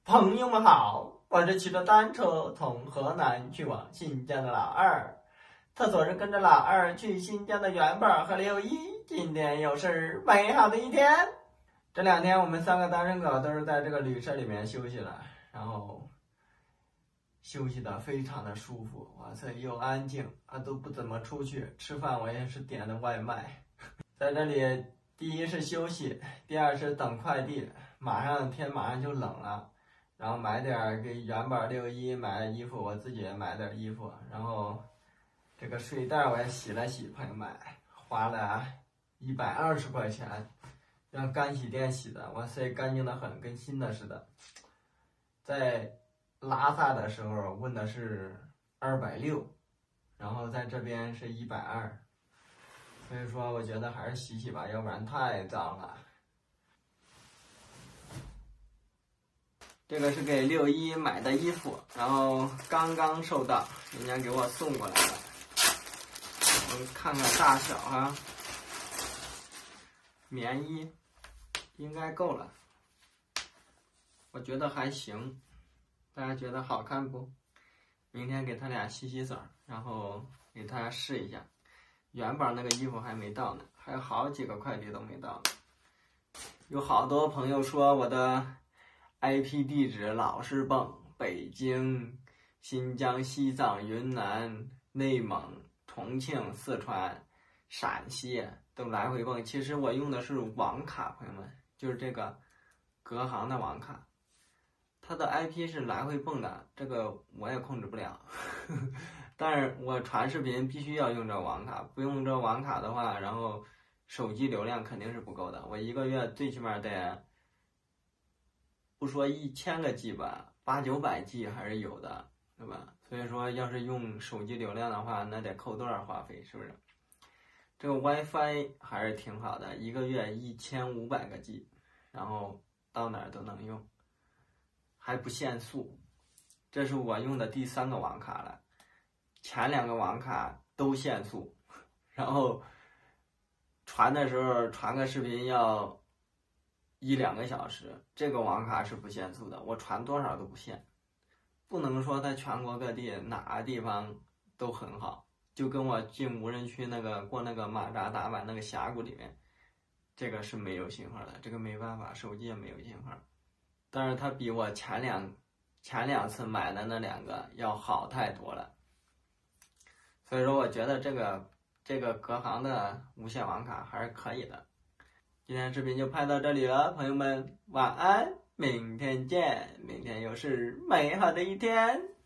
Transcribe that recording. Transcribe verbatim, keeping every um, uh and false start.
朋友们好，我是骑着单车从河南去往新疆的老二。特总是跟着老二去新疆的元宝和六一，今天又是美好的一天。这两天我们三个单身狗都是在这个旅社里面休息了，然后休息的非常的舒服，哇塞，又安静啊，都不怎么出去吃饭，我也是点的外卖。在这里，第一是休息，第二是等快递，马上天马上就冷了。然后买点给元宝六一买的衣服，我自己也买点衣服，然后这个睡袋我也洗了洗，朋友们，花了一百二十块钱，让干洗店洗的，哇塞，干净的很，跟新的似的。在拉萨的时候问的是二百六，然后在这边是一百二，所以说我觉得还是洗洗吧，要不然太脏了。这个是给六一买的衣服，然后刚刚收到，人家给我送过来的。我们看看大小哈，棉衣应该够了，我觉得还行。大家觉得好看不？明天给他俩洗洗澡，然后给大家试一下。元宝那个衣服还没到呢，还有好几个快递都没到呢。有好多朋友说我的I P 地址老是蹦，北京、新疆、西藏、云南、内蒙、重庆、四川、陕西都来回蹦。其实我用的是网卡，朋友们，就是这个隔行的网卡，它的 I P 是来回蹦的，这个我也控制不了。但是我传视频必须要用这网卡，不用这网卡的话，然后手机流量肯定是不够的。我一个月最起码得。不说一千个 G 吧，八九百 G 还是有的，对吧？所以说，要是用手机流量的话，那得扣多少话费，是不是？这个 WiFi 还是挺好的，一个月一千五百个 G， 然后到哪儿都能用，还不限速。这是我用的第三个网卡了，前两个网卡都限速，然后传的时候传个视频要一两个小时，这个网卡是不限速的，我传多少都不限。不能说在全国各地哪个地方都很好，就跟我进无人区那个过那个马扎达坂那个峡谷里面，这个是没有信号的，这个没办法，手机也没有信号。但是它比我前两前两次买的那两个要好太多了，所以说我觉得这个这个隔行的无线网卡还是可以的。今天视频就拍到这里了，朋友们晚安，明天见，明天又是美好的一天。